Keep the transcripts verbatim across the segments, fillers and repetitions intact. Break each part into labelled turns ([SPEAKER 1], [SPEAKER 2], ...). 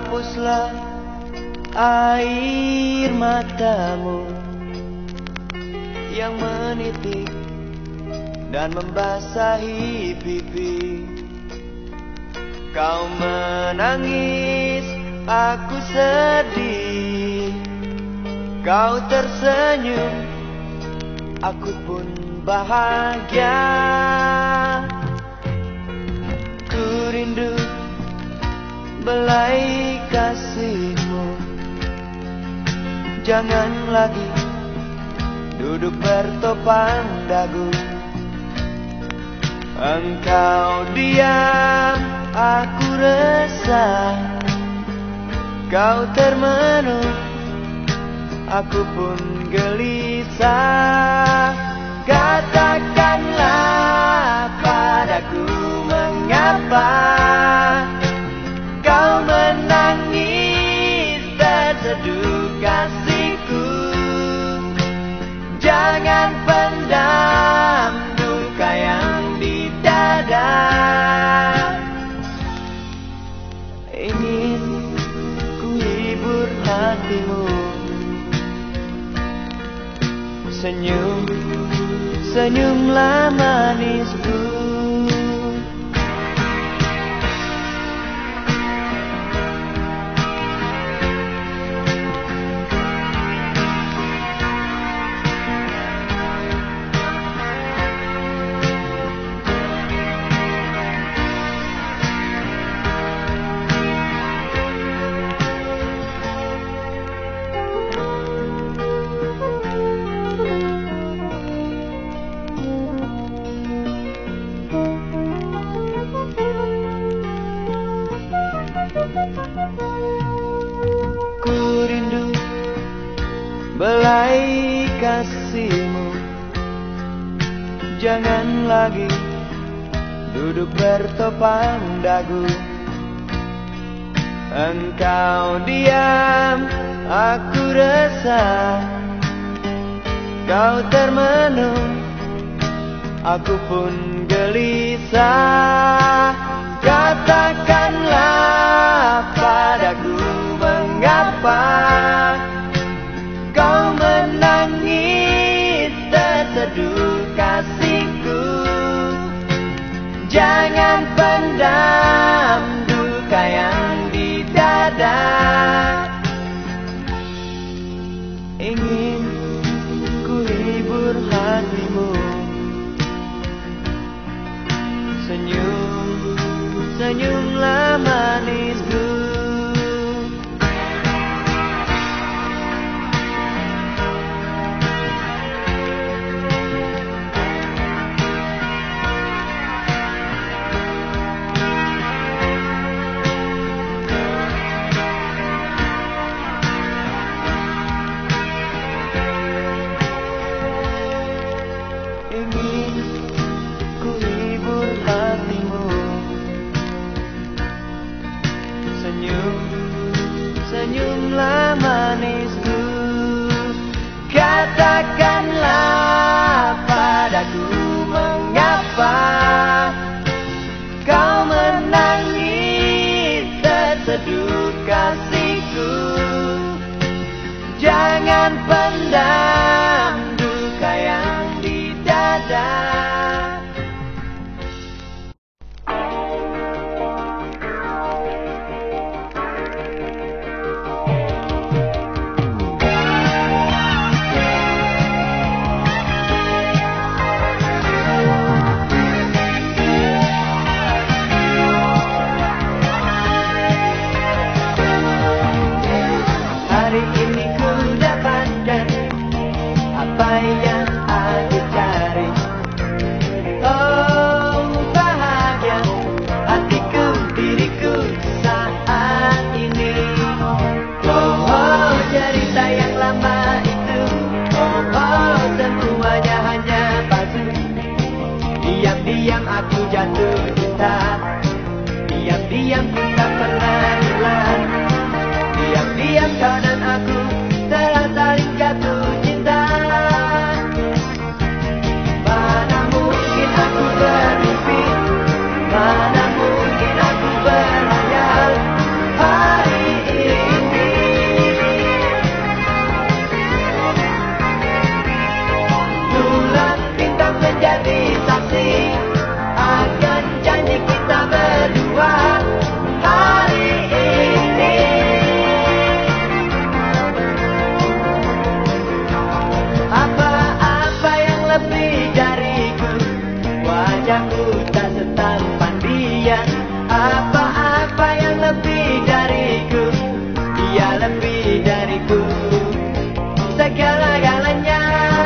[SPEAKER 1] hapuslah air matamu yang menitik dan membasahi pipi. Kau menangis, aku sedih. Kau tersenyum, aku pun bahagia. Ku rindu belai kasihmu. Jangan lagi duduk bertopang dagu. Engkau diam, aku resah. Kau termenung, aku pun gelisah. Katakanlah padaku mengapa kau menangis terseduh kasihku. Jangan pendam duka yang di dada. Ingin ku hibur hatimu. Senyum, senyumlah manisku. Ku rindu belai kasihmu. Jangan lagi duduk bertopang dagu. Engkau diam, aku resah. Kau termenung, aku pun gelisah. Katakanlah padaku mengapa kau menangis terseduh kasihku. Jangan pendam duka yang di dada. Ingin ku hibur hatimu. Senyum, senyumlah manisku. Ingin ku hibur hatimu. Senyum, senyumlah manisku. Katakanlah padaku mengapa kau menangis terseduh kasihku. Jangan pendam duka yang di dada. Hari ini ku dapatkan apa yang aku cari. Oh bahagia hatiku, diriku saat ini. Oh, oh cerita yang lama itu. Oh, oh semuanya hanya palsu. Diam-diam aku jatuh cinta. Diam-diam ku tak pernah hilang. Diam-diam kau dan aku telah saling jatuh cinta. Mana mungkin aku bermimpi, mana mungkin aku berhayal. Hari Apa-apa yang lebih dariku, dia lebih dariku, segala-galanya.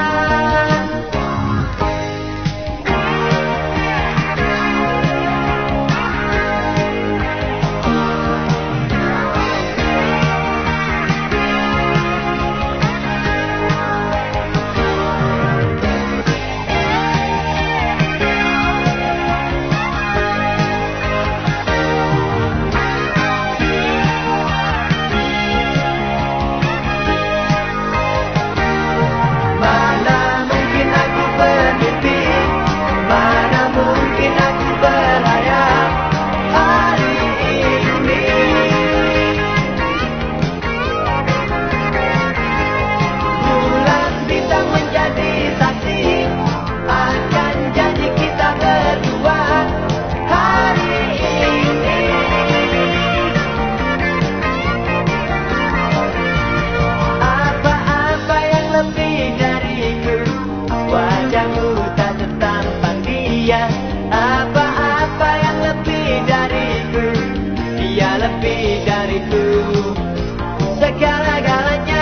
[SPEAKER 1] Apa-apa yang lebih dariku, dia lebih dariku, segala-galanya.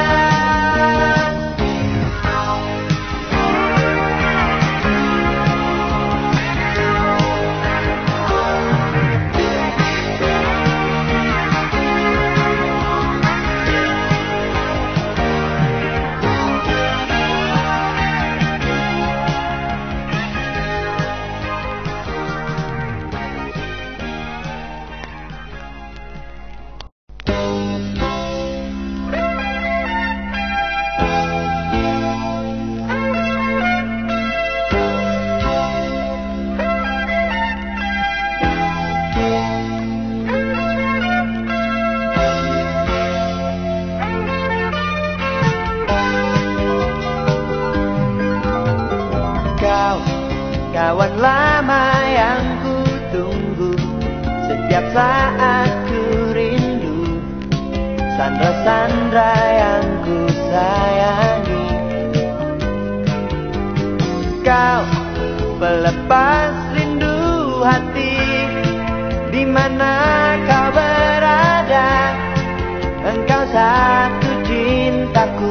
[SPEAKER 1] Kawan lama yang ku tunggu, setiap saat ku rindu, sandra-sandra yang ku sayangi. Kau pelepas rindu hati, di mana kau berada, engkau satu cintaku.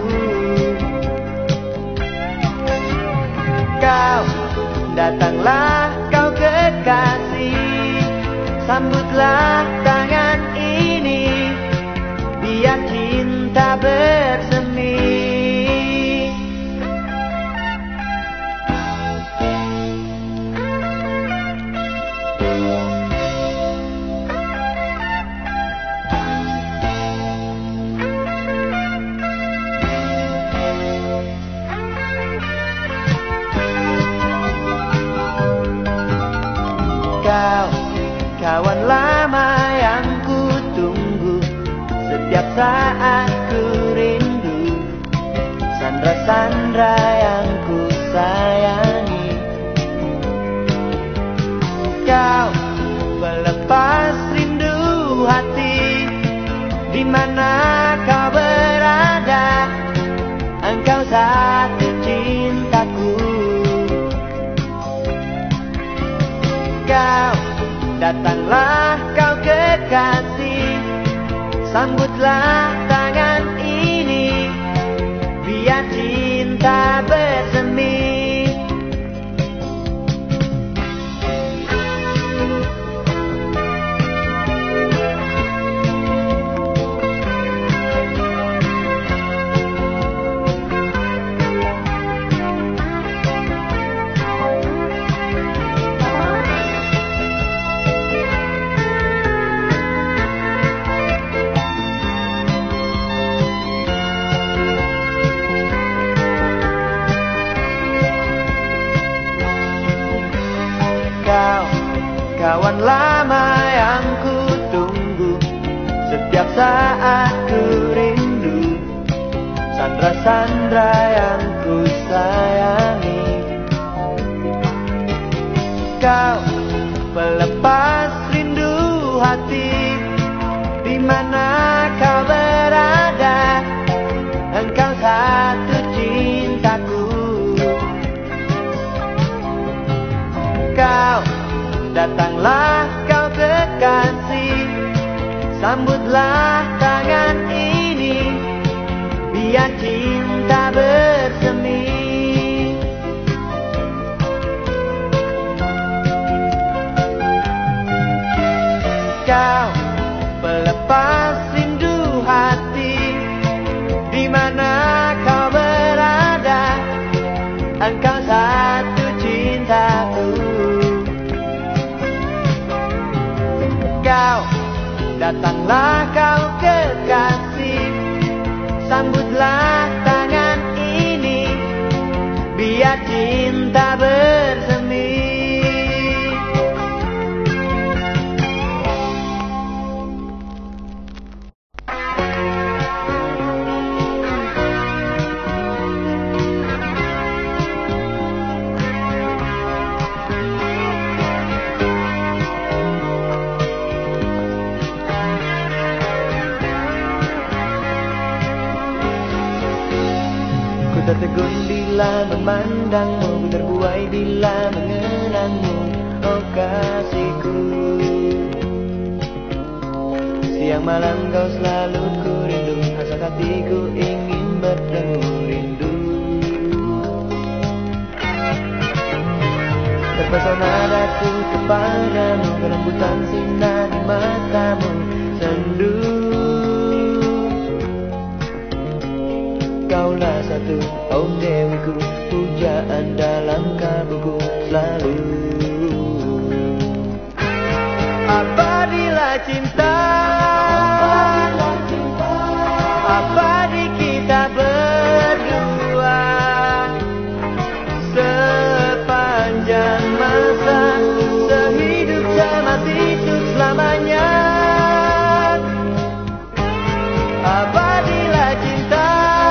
[SPEAKER 1] Kau datanglah kau kekasih, sambutlah tangan ini, biar cinta bersemi. Kau, kawan lama yang ku tunggu, setiap saat ku rindu, sandra-sandra yang ku sayangi. Kau melepas rindu hati, di mana kau berada, engkau satu cintaku. Kau datanglah kau kekasih, sambutlah tangan ini, biar cinta bersemi. Kau, kawan lama yang ku tunggu, setiap saat ku rindu, sandra-sandra yang ku sayangi. Kau melepas rindu hati, di mana kau berada, engkau satu cintaku. Kau datanglah kau kekasih, Sambutlah tangan ini, biar cinta bersemi. Kau pelepas rindu hati, di mana kau berada, engkau satu cintaku. Kau datanglah kau kekasih, sambutlah tangan ini, biar cinta bersemi. Tertegun bila memandangmu, terbuai bila mengenangmu, oh kasihku. Siang malam kau selalu ku rindu, hasrat hatiku ingin bertemu rindu. Terpesona daku kepadamu, kelembutan sinar di matamu, sendu. Kaulah satu, oh dewiku, pujaan dalam kalbuku selalu. Abadilah cinta, abadi kita berdua, sepanjang masa, sehidup semati itu selamanya. Abadilah cinta,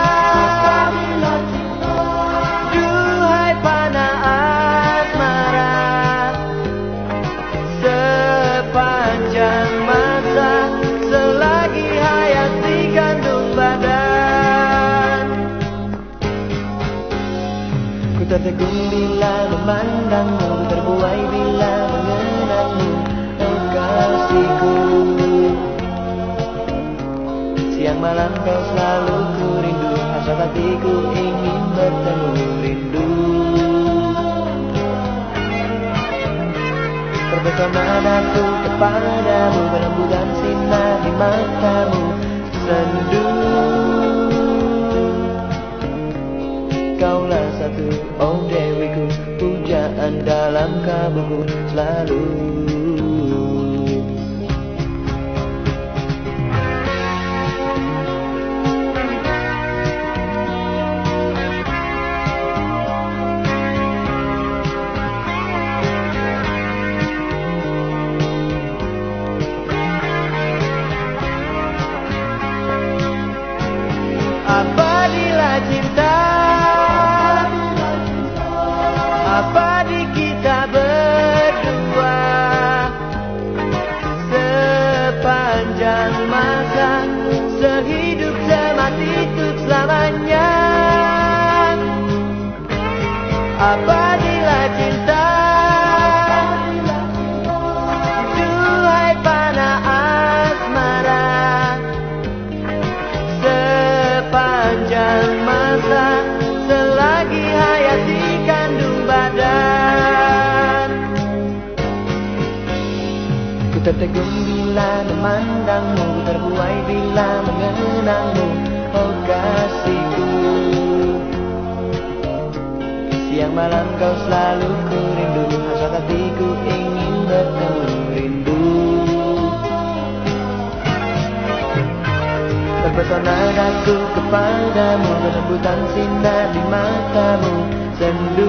[SPEAKER 1] sepanjang masa, selagi hayat dikandung badan. Ku tertegun bila memandangmu, terbuai bila mengenangmu, oh kasihku. Siang malam kau selalu ku rindu, hasrat hatiku ingin bertemu rindu. Terpesona daku kepadamu, kelembutan sinar di matamu, sendu. Kaulah satu, oh dewiku, pujaan dalam kalbuku selalu. Abadilah cinta, abadi kita berdua, sepanjang masa, sehidup semati itu selamanya. Abadilah cinta, duhai panah asmara, sepanjang masa, selagi hayat dikandung badan. Ku tertegun bila memandangmu, terbuai bila mengenangmu, oh kasihku. Siang malam kau selalu ku rindu, hasrat hatiku ingin bertemu rindu. Terpesona daku kepadamu, kelembutan sinar di matamu, sendu.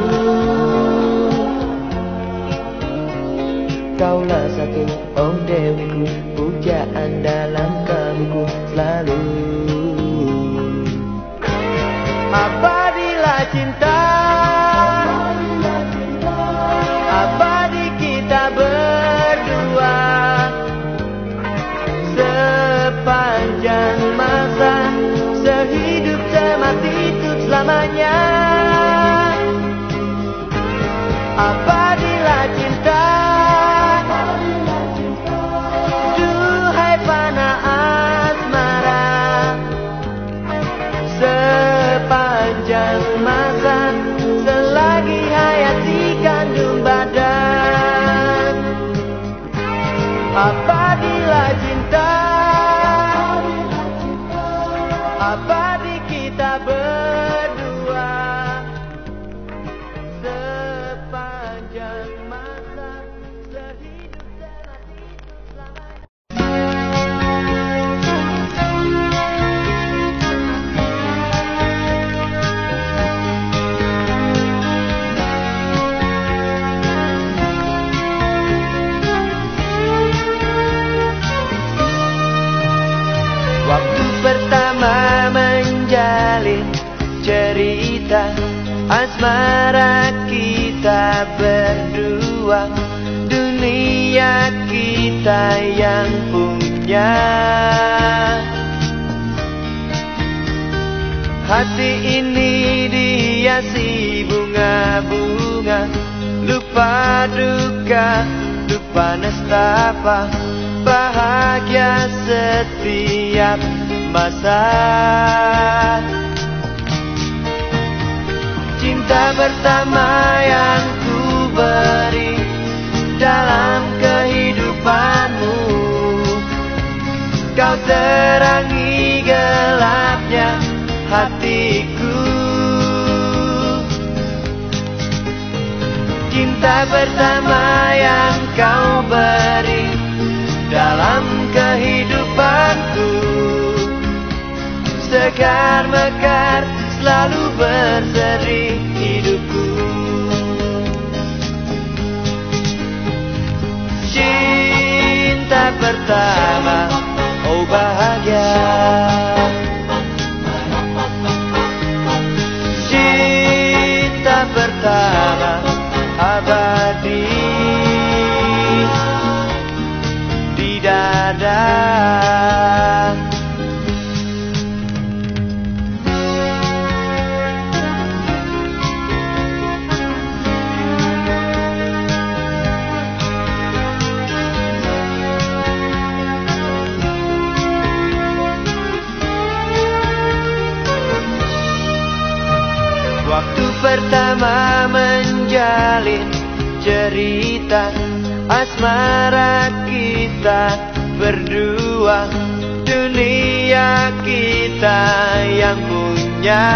[SPEAKER 1] Kaulah satu, oh dewiku, pujaan dalam kalbuku selalu. Abadilah cinta, abadi kita berdua, sepanjang masa, sehidup semati itu selamanya. Abadilah cinta, duhai panah Abadilah cinta, abadi kita berdua sepanjang masa, sehidup semati selamanya. Waktu pertama menjalin cerita asmara kita berdua, dunia kita yang punya. Hati ini dihiasi bunga-bunga, lupa duka, lupa nestapa, bahagia setiap masa. Cinta pertama yang ku beri dalam kehidupanmu, kau terangi gelapnya hatiku. Cinta pertama yang kau beri dalam kehidupanku, segar mekar selalu berseri hidupku. Cinta pertama, oh bahagia. Cinta pertama, abadi di dada. Waktu pertama menjalin cerita asmara kita berdua, dunia kita yang punya.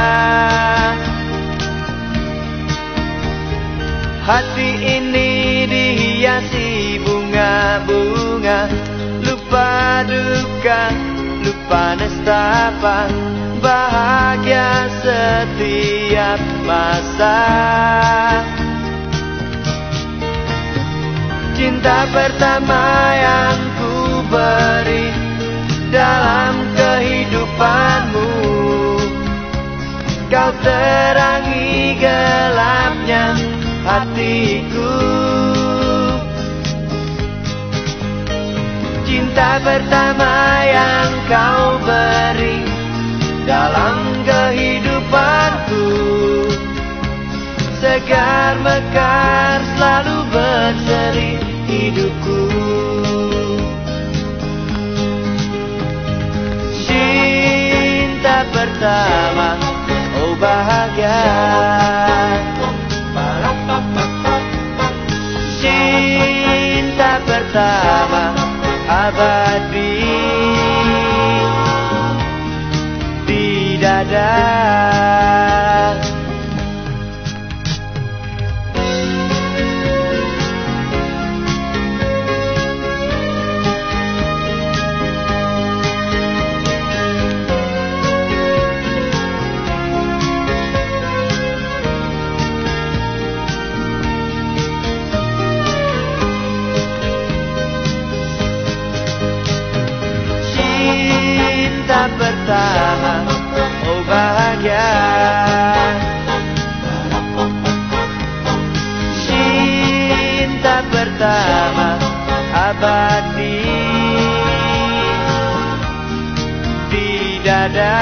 [SPEAKER 1] Hati ini dihiasi bunga-bunga, lupa duka, lupa nestapa, bahagia setiap masa. Cinta pertama yang ku beri dalam kehidupanmu, kau terangi gelapnya hatiku. Cinta pertama yang kau beri dalam kehidupanku, segar mekar selalu berseri hidupku. Cinta pertama, oh bahagia. Cinta pertama, abadi di dada. Cinta pertama, oh bahagia. Cinta pertama, abadi di dada.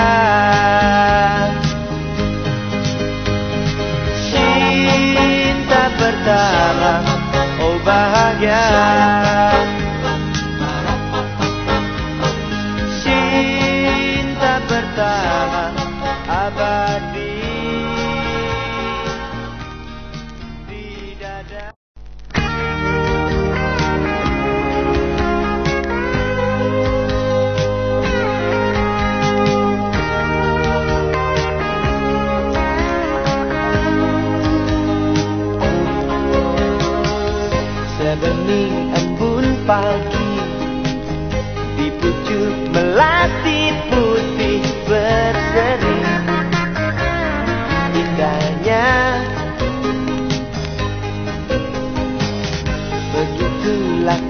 [SPEAKER 1] Cinta pertama, oh bahagia. Pertama, abadi di dada.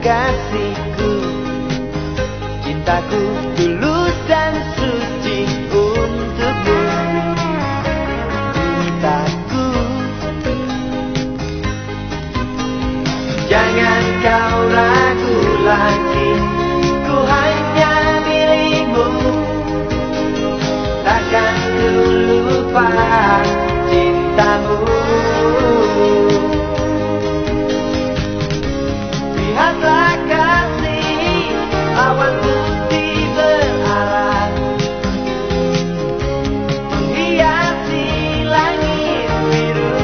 [SPEAKER 1] kasihku, cintaku tulus dan suci untukmu. Cintaku, jangan kau ragu lagi, ku hanya milikmu. Takkan ku lupa cintamu. Lihatlah kasih, awan putih berarah menghiasi langit biru.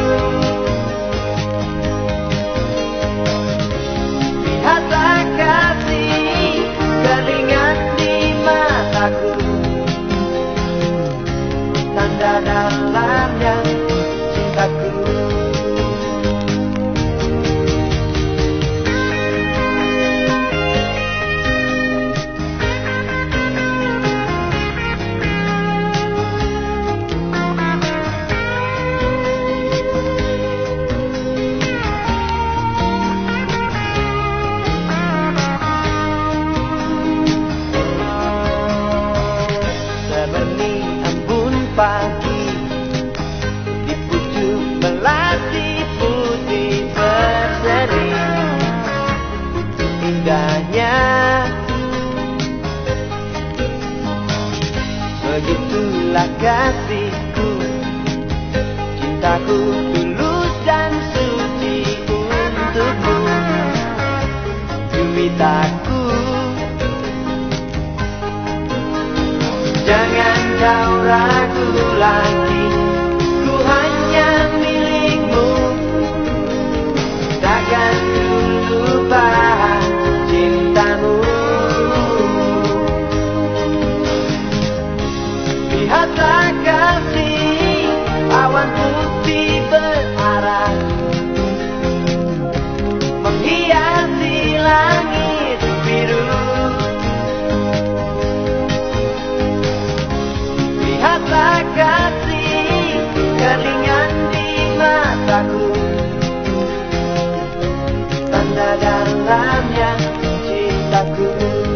[SPEAKER 1] Lihatlah kasih, keringat di mataku, tanda dalamnya cintaku. Sebening embun pagi di pucuk melati putih berseri, indahnya begitulah kasihku, cintaku tulus dan suci untukmu. Juwitaku, jangan kau ragu lagi, ku hanya milikmu. Takkan ku lupa cintamu. Lihatlah kasih, awan putih berarah menghiasi langit biru. Lihatlah kasih, keringat di mataku, tanda dalamnya cintaku.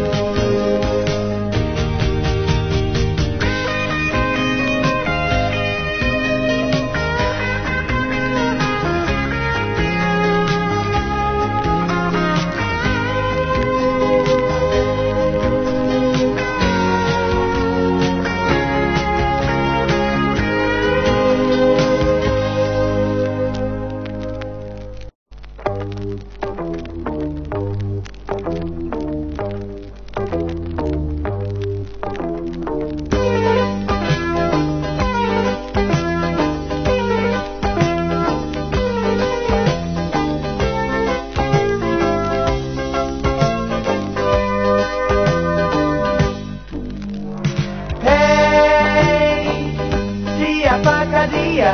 [SPEAKER 1] Siapakah dia,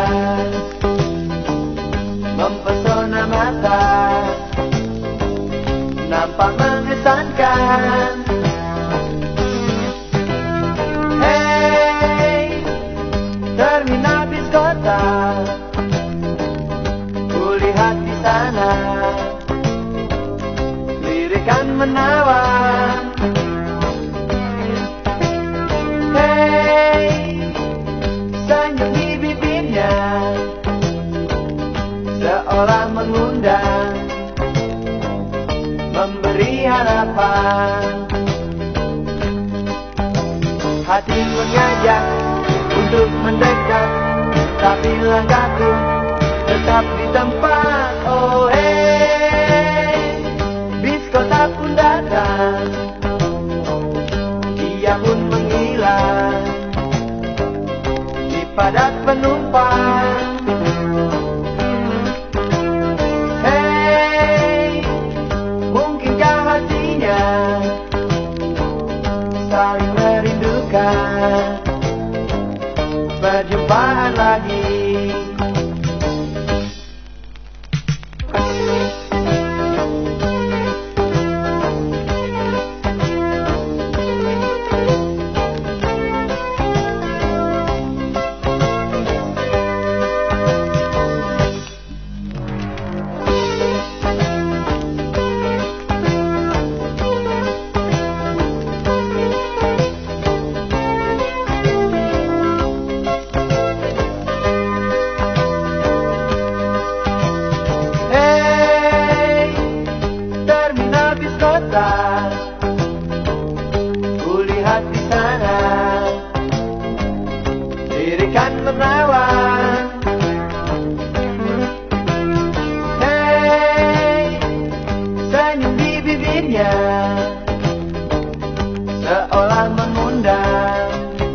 [SPEAKER 1] mempesona mata, nampak mengesankan. Hey, terminal bis kota, kulihat di sana, lirikan menawan. Senyumi bibirnya seolah mengundang, memberi harapan. Hati mengajak untuk mendekat, tapi langkahku tetap di tempat. Oh hey, bis kota pun datang, dia pun menghilang padat penumpang. Hey, mungkinkah hatinya saling merindukan perjumpaan lagi? seolah mengundang,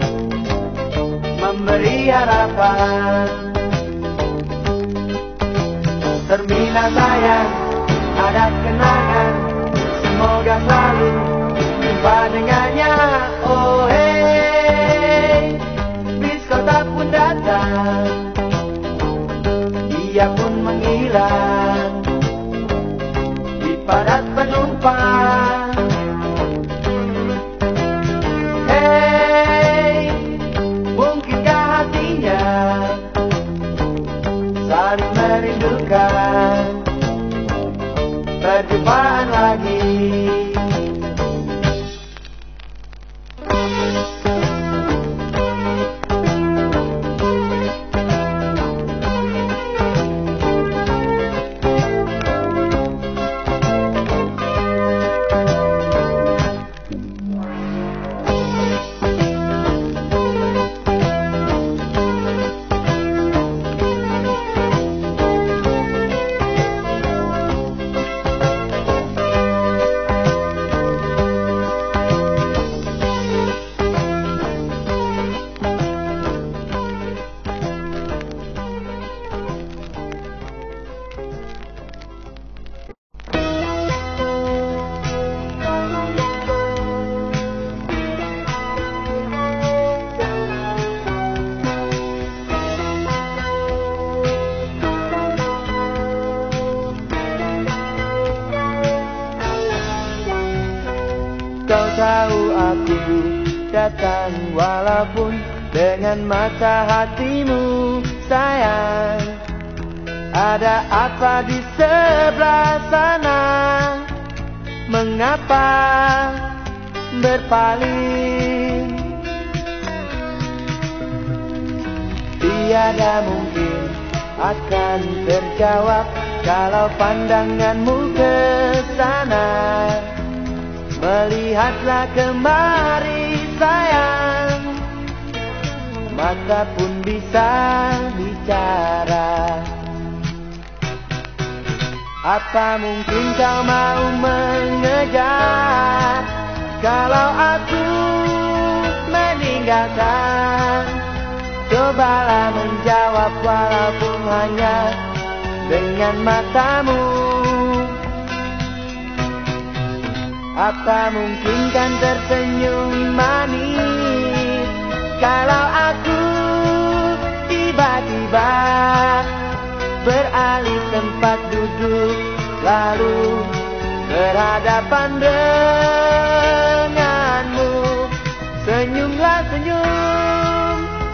[SPEAKER 1] memberi harapan. Terminal sayang, ada kenangan, semoga selalu jumpa dengannya. Oh hey, bis kota pun datang, dia pun menghilang di padat penumpang. Hey, mungkinkah hatinya saling merindukan perjumpaan lagi? Kau tahu aku datang walaupun dengan mata hatimu sayang. Ada apa di sebelah sana? Mengapa berpaling? Tiada mungkin akan terjawab kalau pandanganmu ke sana. Melihatlah kemari sayang, mata pun bisa bicara. Apa mungkin kau mau mengejar kalau aku meninggalkan? Cobalah menjawab walaupun hanya dengan matamu. Apa mungkin kan tersenyum manis kalau aku tiba-tiba beralih tempat duduk lalu berhadapan denganmu? Senyumlah senyum,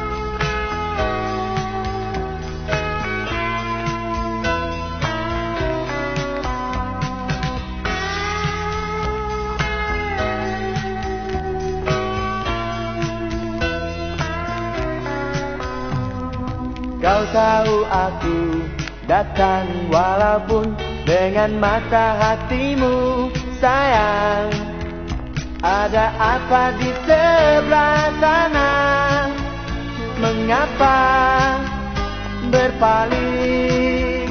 [SPEAKER 1] kau tahu aku datang walaupun dengan mata hatimu sayang. Ada apa di sebelah sana? Mengapa berpaling?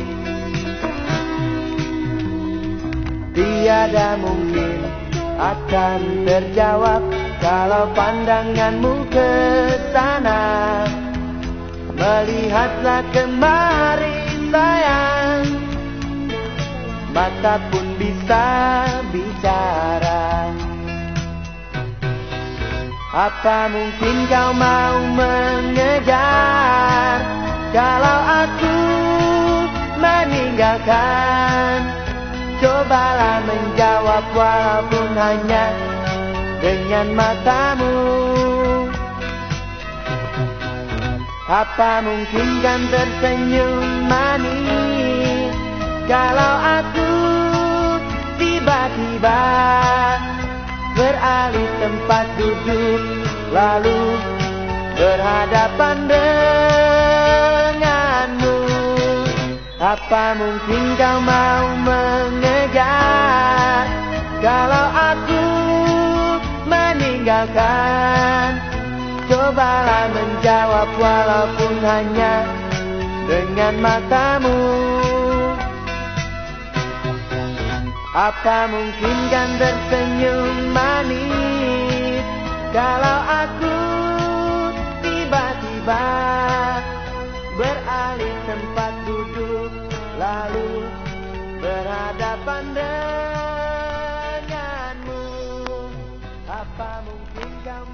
[SPEAKER 1] Tiada mungkin akan terjawab kalau pandanganmu ke sana. Melihatlah kemari sayang, mata pun bisa bicara. Apa mungkin kau mau mengejar kalau aku meninggalkan? Cobalah menjawab walaupun hanya dengan matamu. Apa mungkin kan tersenyum manis kalau aku tiba-tiba beralih tempat duduk lalu berhadapan denganmu? Apa mungkin kau mau mengejar kalau aku meninggalkan? Cobalah menjawab walaupun hanya dengan matamu. Apa mungkin kan tersenyum manis Apa mungkin kau